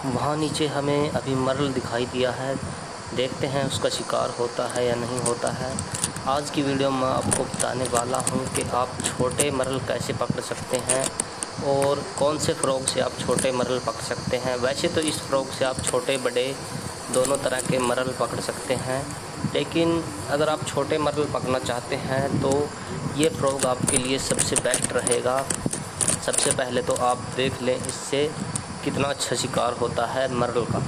वहाँ नीचे हमें अभी मरल दिखाई दिया है, देखते हैं उसका शिकार होता है या नहीं होता है। आज की वीडियो में आपको बताने वाला हूँ कि आप छोटे मरल कैसे पकड़ सकते हैं और कौन से फ्रॉग से आप छोटे मरल पकड़ सकते हैं। वैसे तो इस फ्रॉग से आप छोटे बड़े दोनों तरह के मरल पकड़ सकते हैं, लेकिन अगर आप छोटे मरल पकड़ना चाहते हैं तो ये फ्रॉग आपके लिए सबसे बेस्ट रहेगा। सबसे पहले तो आप देख लें इससे कितना अच्छा शिकार होता है मरल का।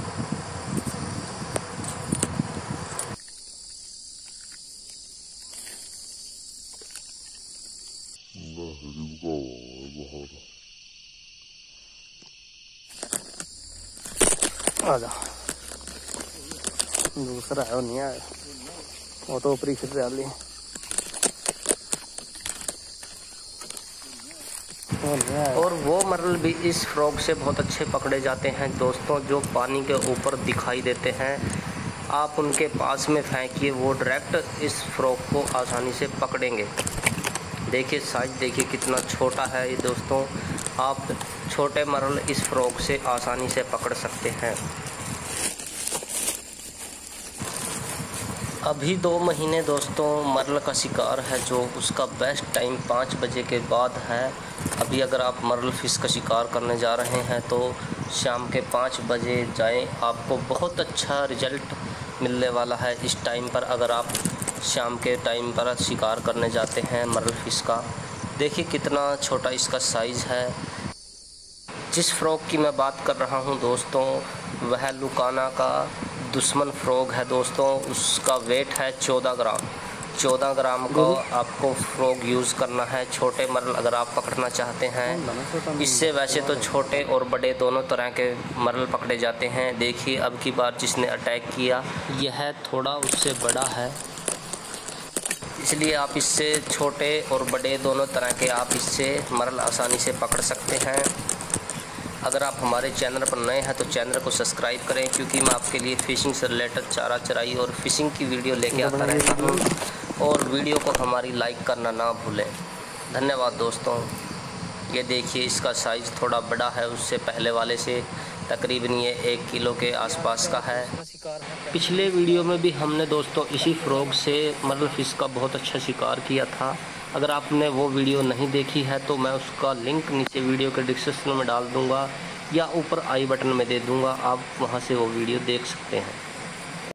आजा दूसरा है, वो नहीं आया, वो तो ऊपरी फिर डाली और वो मरल भी इस फ्रॉग से बहुत अच्छे पकड़े जाते हैं दोस्तों, जो पानी के ऊपर दिखाई देते हैं। आप उनके पास में फेंकिए, वो डायरेक्ट इस फ्रॉग को आसानी से पकड़ेंगे। देखिए साइज देखिए कितना छोटा है ये दोस्तों। आप छोटे मरल इस फ्रॉग से आसानी से पकड़ सकते हैं। अभी 2 महीने दोस्तों मरल का शिकार है, जो उसका बेस्ट टाइम 5 बजे के बाद है। अभी अगर आप मरल फिश का शिकार करने जा रहे हैं तो शाम के 5 बजे जाएं, आपको बहुत अच्छा रिजल्ट मिलने वाला है इस टाइम पर। अगर आप शाम के टाइम पर शिकार करने जाते हैं मरल फिश का, देखिए कितना छोटा इसका साइज़ है। जिस फ्रॉग की मैं बात कर रहा हूं दोस्तों, वह लुकाना का दुश्मन फ्रॉग है दोस्तों। उसका वेट है 14 ग्राम। 14 ग्राम का आपको फ्रॉग यूज़ करना है छोटे मरल अगर आप पकड़ना चाहते हैं। इससे वैसे तो छोटे और बड़े दोनों तरह के मरल पकड़े जाते हैं। देखिए अब की बार जिसने अटैक किया यह थोड़ा उससे बड़ा है, इसलिए आप इससे छोटे और बड़े दोनों तरह के आप इससे मरल आसानी से पकड़ सकते हैं। अगर आप हमारे चैनल पर नए हैं तो चैनल को सब्सक्राइब करें, क्योंकि मैं आपके लिए फ़िशिंग से रिलेटेड चारा चराई और फिशिंग की वीडियो लेके आता रहता हूँ। और वीडियो को हमारी लाइक करना ना भूलें। धन्यवाद दोस्तों। ये देखिए इसका साइज़ थोड़ा बड़ा है उससे पहले वाले से, तकरीबन ये 1 किलो के आसपास का है। पिछले वीडियो में भी हमने दोस्तों इसी फ्रॉग से मरल फिश का बहुत अच्छा शिकार किया था। अगर आपने वो वीडियो नहीं देखी है तो मैं उसका लिंक नीचे वीडियो के डिस्क्रिप्शन में डाल दूँगा या ऊपर आई बटन में दे दूँगा, आप वहाँ से वो वीडियो देख सकते हैं।